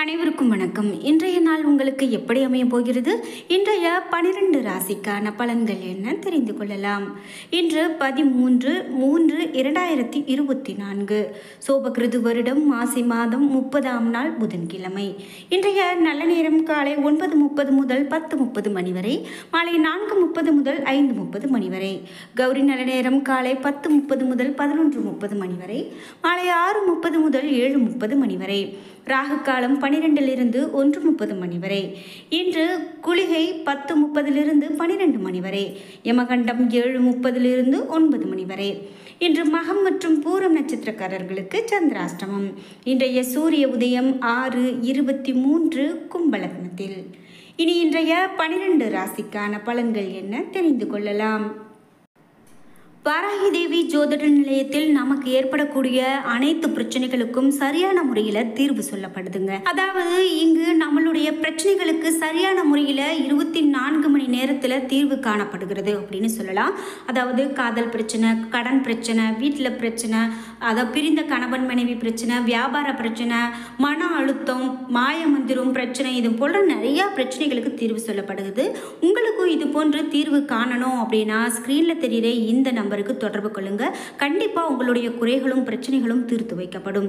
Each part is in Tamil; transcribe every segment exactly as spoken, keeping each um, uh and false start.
அனைவருக்கும் வணக்கம். இன்றைய நாள் உங்களுக்கு எப்படி அமைய போகிறது? இன்றைய பனிரெண்டு ராசிக்கான பலன்கள் என்ன தெரிந்து கொள்ளலாம். இன்று பதிமூன்று மூன்று இரண்டாயிரத்தி இருபத்தி நான்கு சோபகிருது வருடம் மாசி மாதம் முப்பதாம் நாள் புதன்கிழமை. இன்றைய நல்ல நேரம் காலை ஒன்பது முப்பது முதல் பத்து முப்பது மணி வரை, மாலை நான்கு முப்பது முதல் ஐந்து முப்பது மணி வரை. கௌரி நல்ல நேரம் காலை பத்து முப்பது முதல் பதினொன்று முப்பது மணி வரை, மாலை ஆறு முப்பது முதல் ஏழு முப்பது மணி வரை. ராகு காலம் பனிரெண்டிலிருந்து ஒன்று முப்பது மணி வரை. இன்று குளிகை பத்து முப்பதிலிருந்து பனிரெண்டு மணி வரை. யமகண்டம் ஏழு முப்பதிலிருந்து ஒன்பது மணி வரை. இன்று மகம் மற்றும் பூரம் நட்சத்திரக்காரர்களுக்கு சந்திராஷ்டமம். இன்றைய சூரிய உதயம் ஆறு இருபத்தி மூன்று கும்பலக்னத்தில். இனி இன்றைய பனிரெண்டு ராசிக்கான பலன்கள் என்ன தெரிந்து கொள்ளலாம். வாராகி தேவி ஜோதிட நிலையத்தில் நமக்கு ஏற்படக்கூடிய அனைத்து பிரச்சனைகளுக்கும் சரியான முறையில் தீர்வு சொல்லப்படுதுங்க. அதாவது இங்கு நம்மளுடைய பிரச்சனைகளுக்கு சரியான முறையில் இருபத்தி நான்கு மணி நேரத்தில் தீர்வு காணப்படுகிறது அப்படின்னு சொல்லலாம். அதாவது காதல் பிரச்சனை, கடன் பிரச்சனை, வீட்டில் பிரச்சனை, அதை பிரிந்த கணவன் மனைவி பிரச்சனை, வியாபார பிரச்சனை, மன அழுத்தம், மாயமந்திரம் பிரச்சனை, இது போன்ற நிறையா பிரச்சனைகளுக்கு தீர்வு சொல்லப்படுகிறது. உங்களுக்கும் இது போன்று தீர்வு காணணும் அப்படின்னா ஸ்க்ரீனில் தெரிகிற இந்த நம்பர் தொடர்பு கொள்ளுங்க. கண்டிப்பா உங்களுடைய குறைகளும் பிரச்சனைகளும் தீர்த்து வைக்கப்படும்.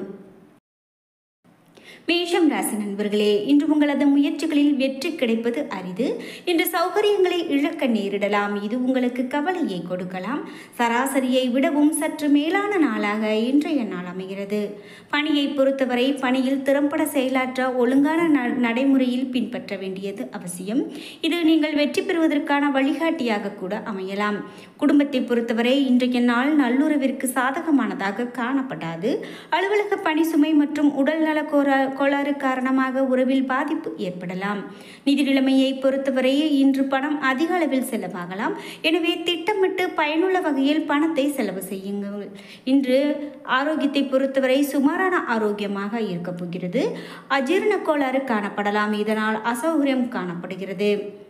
மேஷம் ராசி நண்பர்களே, இன்று உங்களது முயற்சிகளில் வெற்றி கிடைப்பது அரிது. இன்று சௌகரியங்களை இழக்க நேரிடலாம். இது உங்களுக்கு கவலையை கொடுக்கலாம். சராசரியை விடவும் சற்று மேலான நாளாக இன்றைய நாள் அமைகிறது. பணியை பொறுத்தவரை பணியில் திறம்பட செயலாற்ற ஒழுங்கான நடைமுறையில் பின்பற்ற வேண்டியது அவசியம். இது நீங்கள் வெற்றி பெறுவதற்கான வழிகாட்டியாக கூட அமையலாம். குடும்பத்தை பொறுத்தவரை இன்றைய நாள் நல்லுறவிற்கு சாதகமானதாக காணப்படாது. அலுவலக பணி சுமை மற்றும் உடல்நல கோர கோளாறு காரணமாக உறவில் பாதிப்பு ஏற்படலாம். நிதி நிலைமையை பொறுத்தவரை இன்று பணம் அதிக அளவில் செலவாகலாம். எனவே திட்டமிட்டு பயனுள்ள வகையில் பணத்தை செலவு செய்யுங்கள். இன்று ஆரோக்கியத்தை பொறுத்தவரை சுமாரான ஆரோக்கியமாக இருக்க போகிறது. அஜீரண கோளாறு காணப்படலாம். இதனால் அசௌகரியம் காணப்படுகிறது.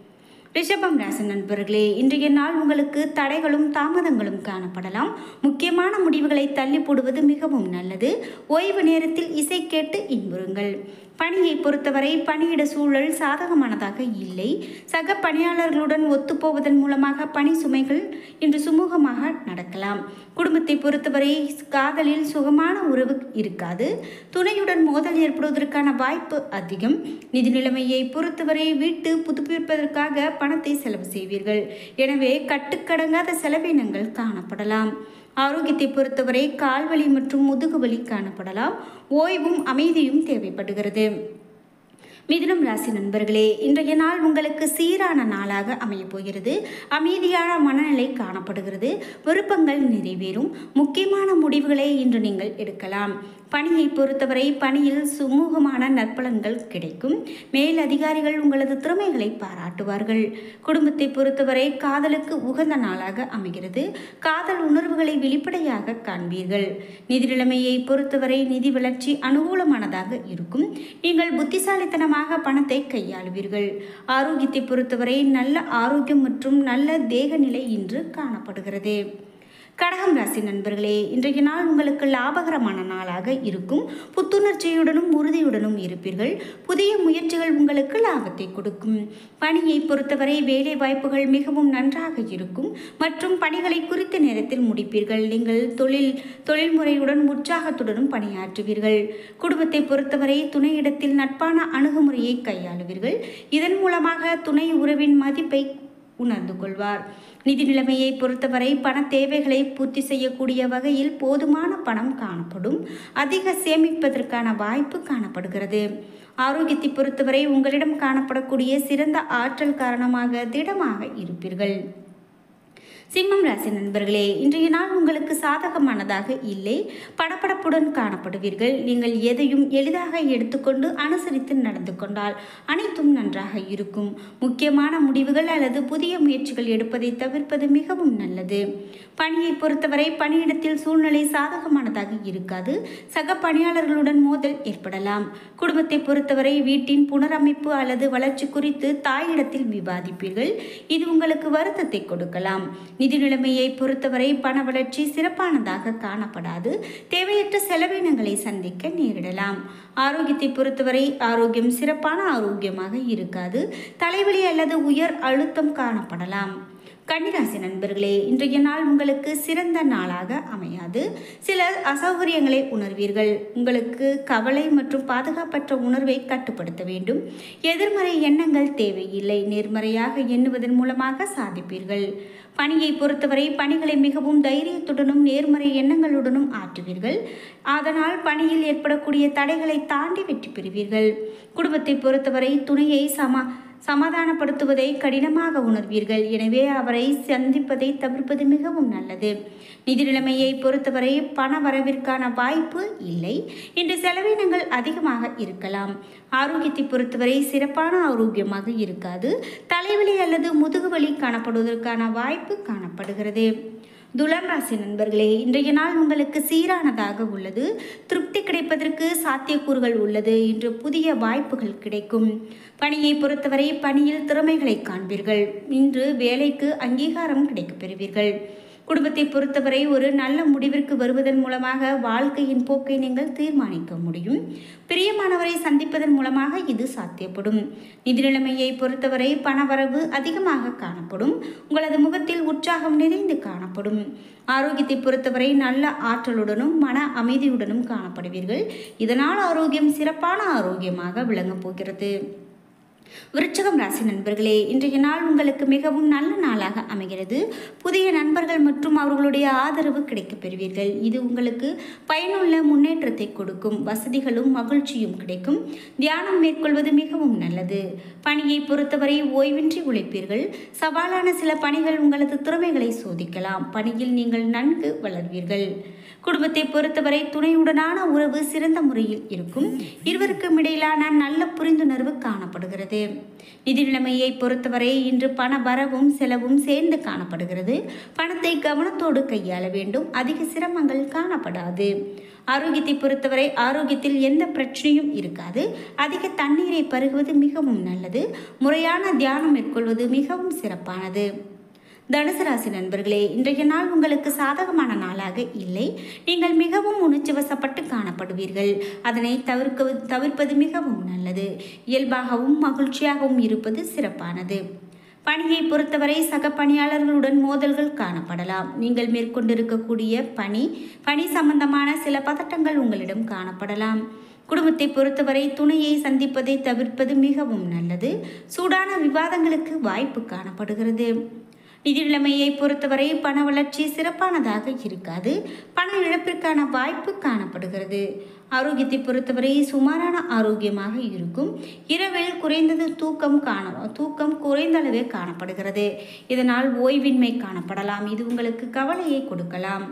ரிஷபம் ராசி நண்பர்களே, இன்றைய நாள் உங்களுக்கு தடைகளும் தாமதங்களும் காணப்படலாம். முக்கியமான முடிவுகளை தள்ளி போடுவது மிகவும் நல்லது. ஓய்வு நேரத்தில் இசை கேட்டு இன்புறுங்கள். பணியை பொறுத்தவரை பணியிட சூழல் சாதகமானதாக இல்லை. சக பணியாளர்களுடன் ஒத்துப்போவதன் மூலமாக பணி சுமைகள் இன்று சுமூகமாக நடக்கலாம். குடும்பத்தை பொறுத்தவரை காதலில் சுகமான உறவு இருக்காது. துணையுடன் மோதல் ஏற்படுவதற்கான வாய்ப்பு அதிகம். நிதி நிலைமையை பொறுத்தவரை வீட்டு புதுப்பிப்பதற்காக பணத்தை செலவு செய்வீர்கள். எனவே கட்டுக்கடங்காத செலவினங்கள் காணப்படலாம். ஆரோக்கியத்தை பொறுத்தவரை கால்வலி மற்றும் முதுகுவலி காணப்படலாம். ஓய்வும் அமைதியும் தேவைப்படுகிறது. மிதுனம் ராசி நண்பர்களே, இன்றைய நாள் உங்களுக்கு சீரான நாளாக அமைய போகிறது. அமைதியான மனநிலை காணப்படுகிறது. விருப்பங்கள் நிறைவேறும். முக்கியமான முடிவுகளை இன்று நீங்கள் எடுக்கலாம். பணியை பொறுத்தவரை பணியில் சுமூகமான நற்பலன்கள் கிடைக்கும். மேல் அதிகாரிகள் உங்களது திறமைகளை பாராட்டுவார்கள். குடும்பத்தை பொறுத்தவரை காதலுக்கு உகந்த நாளாக அமைகிறது. காதல் உணர்வுகளை வெளிப்படையாக காண்பீர்கள். நிதி நிலைமையை பொறுத்தவரை நிதி வளர்ச்சி அனுகூலமானதாக இருக்கும். நீங்கள் புத்திசாலித்தனமாக பணத்தை கையாளுவீர்கள். ஆரோக்கியத்தை பொறுத்தவரை நல்ல ஆரோக்கியம் மற்றும் நல்ல தேக நிலை இன்று காணப்படுகிறது. கடகம் ராசி நண்பர்களே, இன்றைய நாள் உங்களுக்கு லாபகரமான நாளாக இருக்கும். புத்துணர்ச்சியுடனும் உறுதியுடனும் இருப்பீர்கள். புதிய முயற்சிகள் உங்களுக்கு லாபத்தை கொடுக்கும். பணியை பொறுத்தவரை வேலை வாய்ப்புகள் மிகவும் நன்றாக இருக்கும் மற்றும் பணிகளை குறித்த நேரத்தில் முடிப்பீர்கள். நீங்கள் தொழில் தொழில்முறையுடன் உற்சாகத்துடனும் பணியாற்றுவீர்கள். குடும்பத்தை பொறுத்தவரை துணையிடத்தில் நட்பான அணுகுமுறையை கையாளுவீர்கள். இதன் மூலமாக துணை உறவின் மதிப்பை உணர்ந்து கொள்வார். நிதி நிலைமையை பொறுத்தவரை பண தேவைகளை பூர்த்தி செய்யக்கூடிய வகையில் போதுமான பணம் காணப்படும். அதிக சேமிப்பதற்கான வாய்ப்பு காணப்படுகிறது. ஆரோக்கியத்தை பொறுத்தவரை உங்களிடம் காணப்படக்கூடிய சிறந்த ஆற்றல் காரணமாக திடமாக இருப்பீர்கள். சிம்மம் ராசி நண்பர்களே, இன்றைய நாள் உங்களுக்கு சாதகமானதாக இல்லை. படபடப்புடன் காணப்படுவீர்கள். நீங்கள் எதையும் எளிதாக எடுத்துக்கொண்டு அனுசரித்து நடந்து கொண்டால் அனைத்தும் நன்றாக இருக்கும். முக்கியமான முடிவுகள் அல்லது புதிய முயற்சிகள் எடுப்பதை தவிர்ப்பது மிகவும் நல்லது. பணியை பொறுத்தவரை பணியிடத்தில் சூழ்நிலை சாதகமானதாக இருக்காது. சக பணியாளர்களுடன் மோதல் ஏற்படலாம். குடும்பத்தை பொறுத்தவரை வீட்டின் புனரமைப்பு அல்லது வளர்ச்சி குறித்து தாயிடத்தில் விவாதிப்பீர்கள். இது உங்களுக்கு வருத்தத்தை கொடுக்கலாம். நிதி நிலைமையை பொறுத்தவரை பண வளர்ச்சி சிறப்பானதாக காணப்படாது. தேவையற்ற செலவினங்களை சந்திக்க நேரிடலாம். ஆரோக்கியத்தை பொறுத்தவரை ஆரோக்கியம் சிறப்பான ஆரோக்கியமாக இருக்காது. தலைவலி அல்லது உயர் அழுத்தம் காணப்படலாம். கன்னிராசி நண்பர்களே, இன்றைய நாள் உங்களுக்கு சிறந்த நாளாக அமையாது. சில அசௌகரியங்களை உணர்வீர்கள். உங்களுக்கு கவலை மற்றும் பாதுகாப்பற்ற உணர்வை கட்டுப்படுத்த வேண்டும். எதிர்மறை எண்ணங்கள் தேவையில்லை. நேர்மறையாக எண்ணுவதன் மூலமாக சாதிப்பீர்கள். பணியை பொறுத்தவரை பணிகளை மிகவும் தைரியத்துடனும் நேர்மறை எண்ணங்களுடனும் ஆற்றுவீர்கள். அதனால் பணியில் ஏற்படக்கூடிய தடைகளை தாண்டி வெற்றி பெறுவீர்கள். குடும்பத்தை பொறுத்தவரை துணையை சமா சமாதானப்படுத்துவதை கடினமாக உணர்வீர்கள். எனவே அவரை சந்திப்பதை தவிர்ப்பது மிகவும் நல்லது. நிதி நிலைமையை பொறுத்தவரை பண வரவிற்கான வாய்ப்பு இல்லை. இன்று செலவினங்கள் அதிகமாக இருக்கலாம். ஆரோக்கியத்தை பொறுத்தவரை சிறப்பான ஆரோக்கியமாக இருக்காது. தலைவலி அல்லது முதுகுவலி காணப்படுவதற்கான வாய்ப்பு காணப்படுகிறது. துலாம் ராசி நண்பர்களே, இன்றைய நாள் உங்களுக்கு சீரானதாக உள்ளது. திருப்தி கிடைப்பதற்கு சாத்தியக்கூறுகள் உள்ளது. இன்று புதிய வாய்ப்புகள் கிடைக்கும். பணியை பொறுத்தவரை பணியில் திறமைகளை காண்பீர்கள். இன்று வேலைக்கு அங்கீகாரம் கிடைக்கப் பெறுவீர்கள். குடும்பத்தை பொறுத்தவரை ஒரு நல்ல முடிவிற்கு வருவதன் மூலமாக வாழ்க்கையின் போக்கை நீங்கள் தீர்மானிக்க முடியும். பிரியமானவரை சந்திப்பதன் மூலமாக இது சாத்தியப்படும். நிதி நிலைமையை பொறுத்தவரை பணவரவு அதிகமாக காணப்படும். உங்களது முகத்தில் உற்சாகம் நிறைந்து காணப்படும். ஆரோக்கியத்தை பொறுத்தவரை நல்ல ஆற்றலுடனும் மன அமைதியுடனும் காணப்படுவீர்கள். இதனால் ஆரோக்கியம் சிறப்பான ஆரோக்கியமாக விளங்கப் போகிறது. விருச்சிகம் ராசி நண்பர்களே, இன்றைய நாள் உங்களுக்கு மிகவும் நல்ல நாளாக அமைகிறது. புதிய நண்பர்கள் மற்றும் அவர்களுடைய ஆதரவு கிடைக்கப் பெறுவீர்கள். இது உங்களுக்கு பயனுள்ள முன்னேற்றத்தை கொடுக்கும். வசதிகளும் மகிழ்ச்சியும் கிடைக்கும். தியானம் மேற்கொள்வது மிகவும் நல்லது. பணியை பொறுத்தவரை ஓய்வின்றி உழைப்பீர்கள். சவாலான சில பணிகள் உங்களது திறமைகளை சோதிக்கலாம். பணியில் நீங்கள் நன்கு வளர்வீர்கள். குடும்பத்தை பொறுத்தவரை துணையுடனான உறவு சிறந்த முறையில் இருக்கும். இருவருக்கும் இடையிலான நல்ல புரிந்துணர்வு காணப்படுகிறது. நிதி நிலைமையை பொறுத்தவரை இன்று பண வரவும் செலவும் சேர்ந்து காணப்படுகிறது. பணத்தை கவனத்தோடு கையாள வேண்டும். அதிக சிரமங்கள் காணப்படாது. ஆரோக்கியத்தை பொறுத்தவரை ஆரோக்கியத்தில் எந்த பிரச்சனையும் இருக்காது. அதிக தண்ணீரை பருகுவது மிகவும் நல்லது. முறையான தியானம் மேற்கொள்வது மிகவும் சிறப்பானது. தனுசு ராசி நண்பர்களே, இன்றைய நாள் உங்களுக்கு சாதகமான நாளாக இல்லை. நீங்கள் மிகவும் உணர்ச்சி வசப்பட்டு காணப்படுவீர்கள். அதனை தவிர்க்க தவிர்ப்பது மிகவும் நல்லது. இயல்பாகவும் மகிழ்ச்சியாகவும் இருப்பது சிறப்பானது. பணியை பொறுத்தவரை சக பணியாளர்களுடன் மோதல்கள் காணப்படலாம். நீங்கள் மேற்கொண்டிருக்கக்கூடிய பணி பணி சம்பந்தமான சில பதட்டங்கள் உங்களிடம் காணப்படலாம். குடும்பத்தை பொறுத்தவரை துணையை சந்திப்பதை தவிர்ப்பது மிகவும் நல்லது. சூடான விவாதங்களுக்கு வாய்ப்பு காணப்படுகிறது. நிதி நிலைமையை பொறுத்தவரை பண வளர்ச்சி சிறப்பானதாக இருக்காது. பண இழப்பிற்கான வாய்ப்பு காணப்படுகிறது. ஆரோக்கியத்தை பொறுத்தவரை சுமாரான ஆரோக்கியமாக இருக்கும். இரவில் குறைந்தது தூக்கம் காண தூக்கம் குறைந்த அளவே காணப்படுகிறது. இதனால் ஓய்வின்மை காணப்படலாம். இது உங்களுக்கு கவலையை கொடுக்கலாம்.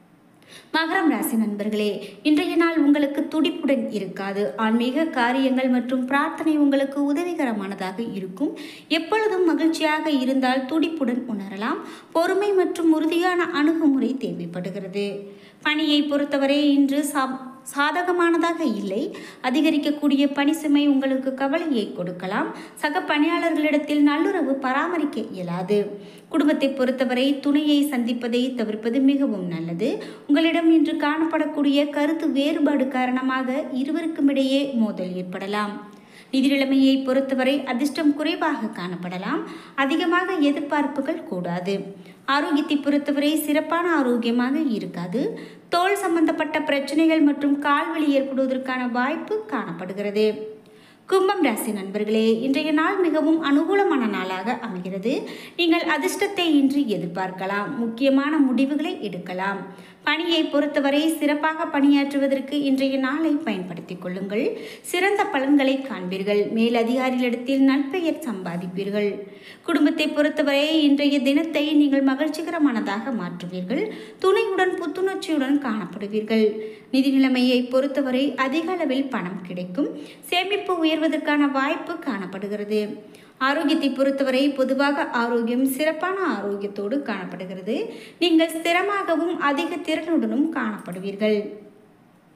மகரம் ராசி நண்பர்களே, இன்றைய நாள் உங்களுக்கு துடிப்புடன் இருக்காது. ஆன்மீக காரியங்கள் மற்றும் பிரார்த்தனை உங்களுக்கு உதவிகரமானதாக இருக்கும். எப்பொழுதும் மகிழ்ச்சியாக இருந்தால் துடிப்புடன் உணரலாம். பொறுமை மற்றும் உறுதியான அணுகுமுறை தேவைப்படுகிறது. பணியை பொறுத்தவரை இன்று சா சாதகமானதாக இல்லை. அதிகரிக்கக்கூடிய பணி சுமை உங்களுக்கு கவலையை கொடுக்கலாம். சக பணியாளர்களிடத்தில் நல்லுறவு பராமரிக்க இயலாது. குடும்பத்தை பொறுத்தவரை துணையை சந்திப்பதை தவிர்ப்பது மிகவும் நல்லது. உங்களிடம் இன்று காணப்படக்கூடிய கருத்து வேறுபாடு காரணமாக இருவருக்கும் இடையே மோதல் ஏற்படலாம். நிதி நிலைமையை பொறுத்தவரை அதிர்ஷ்டம் குறைவாக காணப்படலாம். அதிகமாக எதிர்பார்ப்புகள் கூடாது. ஆரோக்கியத்தை பொறுத்தவரை சிறப்பான ஆரோக்கியமாக இருக்காது. தோல் சம்பந்தப்பட்ட பிரச்சனைகள் மற்றும் கால்வலி ஏற்படுவதற்கான வாய்ப்பு காணப்படுகிறது. கும்பம் ராசி நண்பர்களே, இன்றைய நாள் மிகவும் அனுகூலமான நாளாக அமைகிறது. நீங்கள் அதிர்ஷ்டத்தை இன்று எதிர்பார்க்கலாம். முக்கியமான முடிவுகளை எடுக்கலாம். பணியை பொறுத்தவரை சிறப்பாக பணியாற்றுவதற்கு இன்றைய நாளை பயன்படுத்திக் கொள்ளுங்கள். சிறந்த பலன்களை காண்பீர்கள். மேலதிகாரிகளிடத்தில் நற்பெயர் சம்பாதிப்பீர்கள். குடும்பத்தை பொறுத்தவரை இன்றைய தினத்தை நீங்கள் மகிழ்ச்சிகரமானதாக மாற்றுவீர்கள். துணையுடன் புத்துணர்ச்சியுடன் காணப்படுவீர்கள். நிதி நிலைமையை பொறுத்தவரை அதிக அளவில் பணம் கிடைக்கும். சேமிப்பு உயர்வதற்கான வாய்ப்பு காணப்படுகிறது. ஆரோக்கியத்தை பொறுத்தவரை பொதுவாக ஆரோக்கியம் சிறப்பான ஆரோக்கியத்தோடு காணப்படுகிறது. நீங்கள் ஸ்திரமாகவும் அதிக திறனுடனும் காணப்படுவீர்கள்.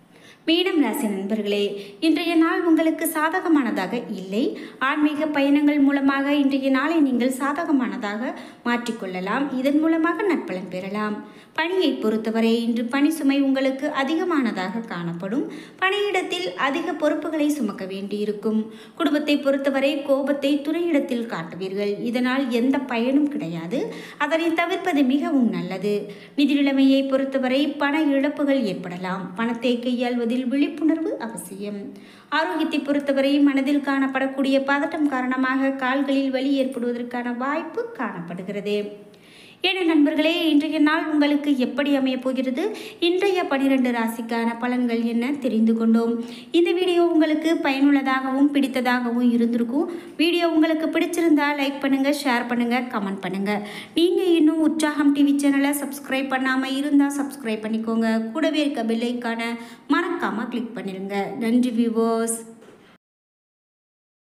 மீனம் ராசி நண்பர்களே, இன்றைய நாள் உங்களுக்கு சாதகமானதாக இல்லை. ஆன்மீக பயணங்கள் மூலமாக இன்றைய நாளை நீங்கள் சாதகமானதாக மாற்றிக்கொள்ளலாம். இதன் மூலமாக நற்பலன் பெறலாம். பணியை பொறுத்தவரை இன்று பணி சுமை உங்களுக்கு அதிகமானதாக காணப்படும். பணியிடத்தில் அதிக பொறுப்புகளை சுமக்க வேண்டியிருக்கும். குடும்பத்தை பொறுத்தவரை கோபத்தை துணையிடத்தில் காட்டுவீர்கள். இதனால் எந்த பயனும் கிடையாது. அதனை தவிர்ப்பது மிகவும் நல்லது. நிதி நிலைமையை பொறுத்தவரை பண இழப்புகள் ஏற்படலாம். பணத்தை கையாள்வதில் விழிப்புணர்வு அவசியம். ஆரோக்கியத்தை பொறுத்தவரை மனதில் காணப்படக்கூடிய பதட்டம் காரணமாக கால்களில் வலி ஏற்படுவதற்கான வாய்ப்பு காணப்படுகிறது. ஏன நண்பர்களே, இன்றைய நாள் உங்களுக்கு எப்படி அமைய போகிறது? இன்றைய பனிரெண்டு ராசிக்கான பலன்கள் என்ன தெரிந்து கொண்டோம். இந்த வீடியோ உங்களுக்கு பயனுள்ளதாகவும் பிடித்ததாகவும் இருந்திருக்கும். வீடியோ உங்களுக்கு பிடிச்சிருந்தா லைக் பண்ணுங்கள், ஷேர் பண்ணுங்கள், கமெண்ட் பண்ணுங்கள். நீங்கள் இன்னும் உற்சாகம் டிவி சேனலை சப்ஸ்கிரைப் பண்ணாமல் இருந்தால் சப்ஸ்கிரைப் பண்ணிக்கோங்க. கூடவே இருக்க பெல் ஐகானை மறக்காமல் கிளிக் பண்ணிடுங்க. நன்றி வியூவர்ஸ்.